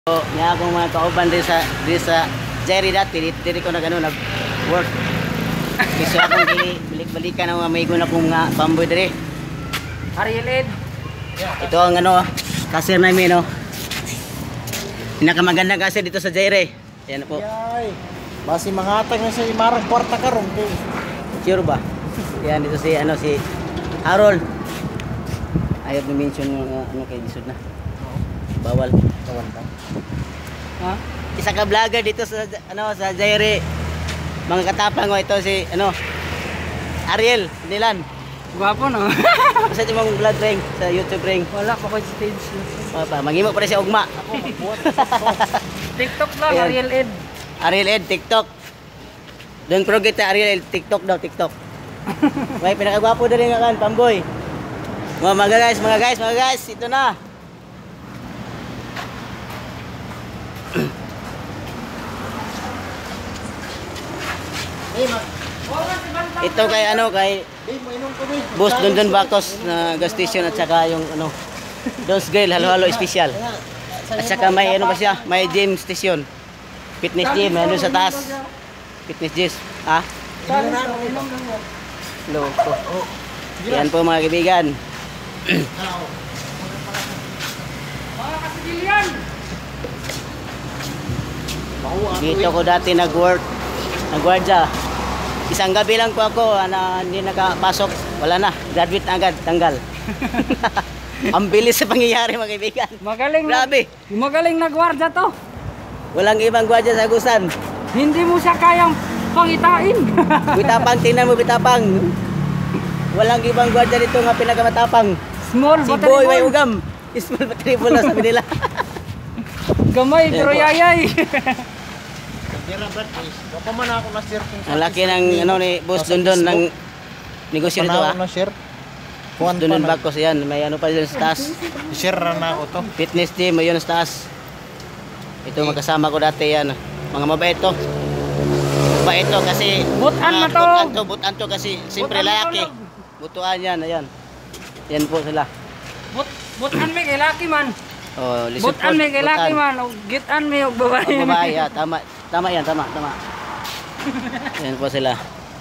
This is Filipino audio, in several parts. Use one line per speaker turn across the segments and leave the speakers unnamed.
So, nga akong mga kauban di sa Jerry dati, dito ko nag work. Kasi akong balik-balikan ang mga may guna kong nga pamboy diri.
Ariel Ed.
Ito ang kasir namin pinakamagandang kasir dito sa Jerry. Yan po.
Yay. Basi mangatag na sa imarang kwarta karon kay.
Sure ba? Yan dito si Harold. Ayaw na-mention yung kay Disod na. Bawal.
Kawan ka.
Ha?
Isa ka vlogger dito sa sa Jairi. Mga katapang ito si Ariel Nilan.
Gwapo no.
Sa mong vlog ring sa YouTube ring.
Wala pa ko stage.
Pa maghimo pa rin siya ugma.
Ako magbuhat.
TikTok lang
Ayan.
Ariel Ed.
Ariel Ed TikTok. Don't forget na Ariel Ed TikTok daw TikTok. May pinakagwapo dali nga kan pamboy. Mga guys, ito na. Ito kay kay Boss Dondon Bacos na gas station at saka yung Don's Grill halo-halo special. At saka may pa siya, may gym station. Fitness gym ano sa taas. Fitness gym, ha? Loko. Yan po mga kaibigan.
Mga kasigilian.
Dito ko dati nagwardya. Isang gabi lang po ako na hindi nakapasok. Wala na, graduate na agad, tanggal. Ang bilis sa pangyayari mga kaibigan. Grabe.
Magaling nagwardya to.
Walang ibang gwardiya sa Agusan.
Hindi mo siya kayang pangitain.
Bitapang, tingnan mo bitapang. Walang ibang gwardiya dito nga pinakamatapang.
Small
Si
battery
Boy
boy.
may ugam. Small battery ball na sabi nila.
Gamay pero
Yan po.
yayay.
Dira brad is. Wa pa man ako na share kung
Ang laki ng ni Boss Dondon ng negosyo nito
ako na share. Kuan pa
Dondon
na.
Bacos yan. May pa dyan sa taas.
Share na ako to.
Fitness gym, may yun sa taas. Ito magkasama ko dati yan. Mga mabait to. Mabait to kasi
Butan na to.
Butan to kasi siyempre
Butan na
lalaki.
to.
Butuan yan, ayan. Yan po sila.
Butan me kay laki man.
Oh, lisod
Butan me kay laki man. O gitan me og babae.
Ang babae, tama. Tama yan, tama. Yan po sila.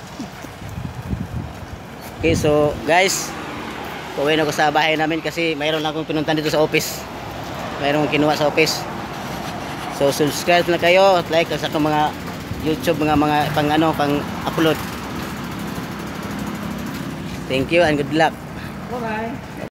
Okay, so guys, pauwi na ko sa bahay namin kasi mayroon akong pinuntan dito sa office. Mayroon akong kinuha sa office. So subscribe na kayo at like sa akong mga YouTube mga pang upload. Thank you and good luck.
Bye bye.